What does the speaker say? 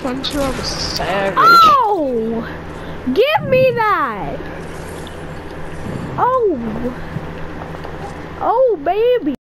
SpongeBob is savage. Oh! Give me that! Oh! Oh, baby!